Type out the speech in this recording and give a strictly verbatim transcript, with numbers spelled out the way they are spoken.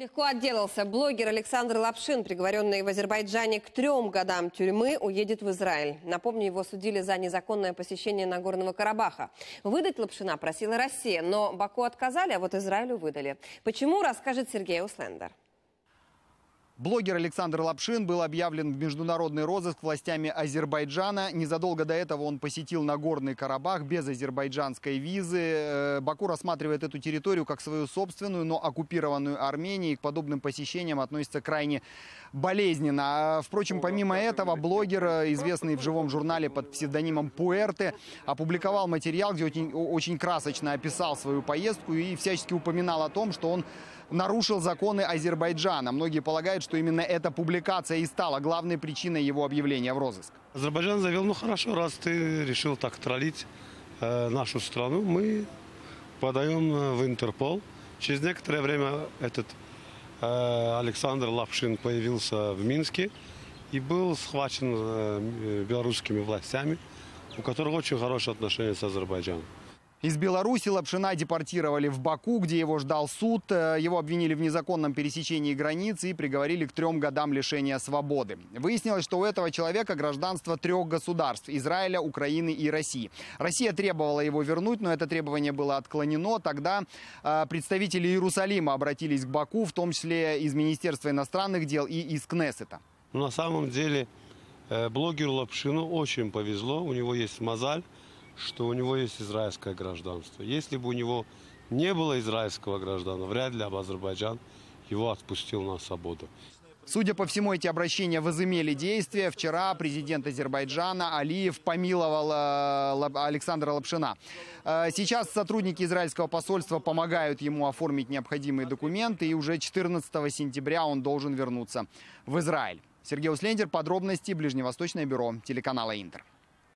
Легко отделался. Блогер Александр Лапшин, приговоренный в Азербайджане к трем годам тюрьмы, уедет в Израиль. Напомню, его судили за незаконное посещение Нагорного Карабаха. Выдать Лапшина просила Россия, но Баку отказали, а вот Израилю выдали. Почему, расскажет Сергей Услендер. Блогер Александр Лапшин был объявлен в международный розыск властями Азербайджана. Незадолго до этого он посетил Нагорный Карабах без азербайджанской визы. Баку рассматривает эту территорию как свою собственную, но оккупированную Арменией. К подобным посещениям относится крайне болезненно. Впрочем, помимо этого, блогер, известный в живом журнале под псевдонимом Пуэрте, опубликовал материал, где очень, очень красочно описал свою поездку и всячески упоминал о том, что он нарушил законы Азербайджана. Многие полагают, что именно эта публикация и стала главной причиной его объявления в розыск. Азербайджан заявил: ну хорошо, раз ты решил так троллить э, нашу страну, мы подаем в Интерпол. Через некоторое время этот э, Александр Лапшин появился в Минске и был схвачен э, белорусскими властями, у которых очень хорошие отношения с Азербайджаном. Из Беларуси Лапшина депортировали в Баку, где его ждал суд. Его обвинили в незаконном пересечении границы и приговорили к трем годам лишения свободы. Выяснилось, что у этого человека гражданство трех государств – Израиля, Украины и России. Россия требовала его вернуть, но это требование было отклонено. Тогда э, представители Иерусалима обратились к Баку, в том числе из Министерства иностранных дел и из Кнессета. На самом деле э, блогеру Лапшину очень повезло, у него есть мозаль, что у него есть израильское гражданство. Если бы у него не было израильского гражданства, вряд ли бы Азербайджан его отпустил на свободу. Судя по всему, эти обращения возымели действие. Вчера президент Азербайджана Алиев помиловал Александра Лапшина. Сейчас сотрудники израильского посольства помогают ему оформить необходимые документы, и уже четырнадцатого сентября он должен вернуться в Израиль. Сергей Услендер, подробности, Ближневосточное бюро телеканала Интер.